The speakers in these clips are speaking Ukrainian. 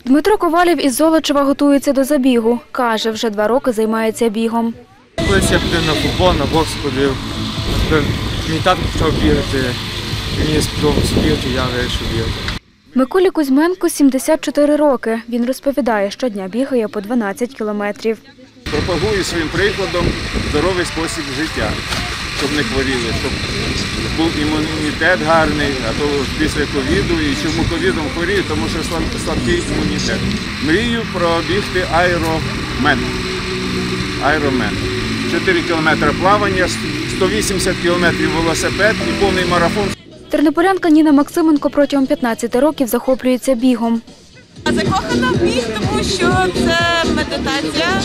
Дмитро Ковалів із Золочева готується до забігу. Каже, вже 2 роки займається бігом. Колись я ходив на футбол, на бокс ходив. Мій тато почав бігати, мені сподобалося бігати, я вирішив бігати. Миколі Кузьменку 74 роки. Він розповідає, щодня бігає по 12 кілометрів. Пропагую своїм прикладом здоровий спосіб життя, щоб не хворіли, щоб був імунітет гарний, а то після ковіду, і чому ковідом хворію, тому що слабкий імунітет. Мрію пробігти айромен. 4 кілометри плавання, 180 кілометрів велосипед і повний марафон. Тернополянка Ніна Максименко протягом 15 років захоплюється бігом. Закохана в біг, тому що це медитація,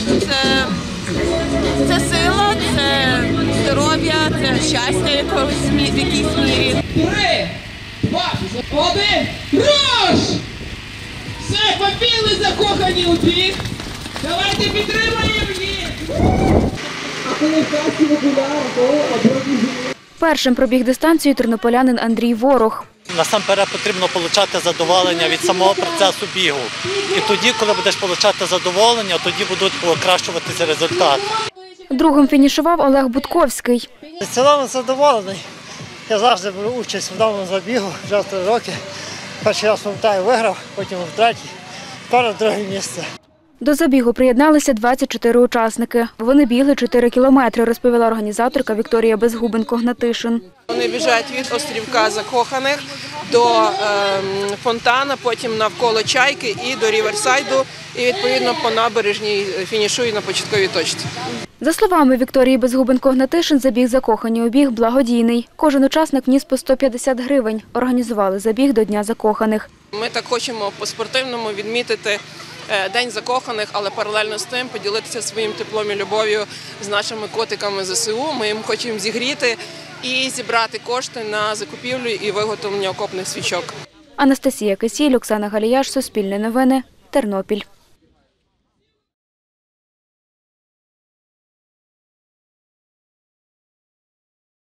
це сила, це здоров'я, це щастя в якійсь мірі. 3, 2, 1, руш! Все, побігли закохані у біг. Давайте підтримаємо їх! А коли в окуляри, то обробіжимо. Першим пробіг дистанцію тернополянин Андрій Ворог. Насамперед потрібно отримати задоволення від самого процесу бігу. І тоді, коли будеш отримати задоволення, тоді будуть покращуватися результати. Другим фінішував Олег Будковський. В цілому задоволений. Я завжди беру участь в даному забігу, вже 3 роки. Перший раз, пам'ятаю, виграв, потім в 3-й, тепер в 2-е місце. До забігу приєдналися 24 учасники. Вони бігли 4 кілометри, розповіла організаторка Вікторія Безгубенко-Гнатишин. Вони біжать від острівка Закоханих до фонтана, потім навколо Чайки і до Ріверсайду, і відповідно по набережній фінішують на початковій точці. За словами Вікторії Безгубенко-Гнатишин, забіг «Закохані у біг» благодійний. Кожен учасник вніс по 150 гривень. Організували забіг до Дня закоханих. Ми так хочемо по-спортивному відмітити День закоханих, але паралельно з тим поділитися своїм теплом і любов'ю з нашими котиками ЗСУ. Ми їм хочемо зігріти і зібрати кошти на закупівлю і виготовлення окопних свічок. Анастасія Кисіль, Оксана Галіяш, Суспільне новини, Тернопіль.